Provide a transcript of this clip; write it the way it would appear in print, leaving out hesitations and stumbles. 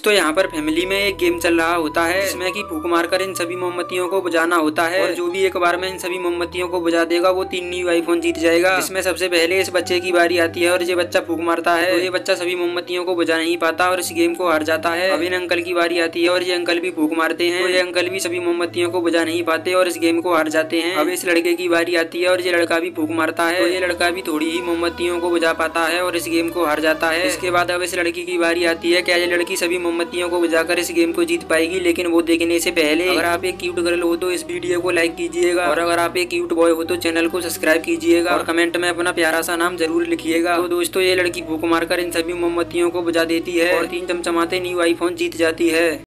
तो यहाँ पर फैमिली में एक गेम चल रहा होता है जिसमें कि फूंक मारकर इन सभी मोमबत्तियों को बुझाना होता है और जो भी एक बार में इन सभी मोमबत्तियों को बुझा देगा वो 3 न्यू आईफोन जीत जाएगा। इसमें सबसे पहले इस बच्चे की बारी आती है और ये बच्चा फूंक मारता है। तो ये बच्चा सभी मोमबत्तियों को बुझा नहीं पाता और इस गेम को हार जाता है। अब इन अंकल की बारी आती है और ये अंकल भी फूंक मारते हैं। तो ये अंकल भी सभी मोमबत्तियों को बुझा नहीं पाते और इस गेम को हार जाते हैं। अब इस लड़के की बारी आती है और ये लड़का भी फूंक मारता है। तो ये लड़का भी थोड़ी ही मोमबत्तियों को बुझा पाता है और इस गेम को हार जाता है। इसके बाद अब इस लड़की की बारी आती है। क्या ये लड़की सभी मोमबत्तियों को बुझाकर इस गेम को जीत पाएगी? लेकिन वो देखने से पहले अगर आप एक क्यूट गर्ल हो तो इस वीडियो को लाइक कीजिएगा और अगर आप एक क्यूट बॉय हो तो चैनल को सब्सक्राइब कीजिएगा और कमेंट में अपना प्यारा सा नाम जरूर लिखिएगा। तो दोस्तों ये लड़की फूंक मारकर इन सभी मोमबत्तियों को बुझा देती है और 3 चमचमाते न्यू आईफोन जीत जाती है।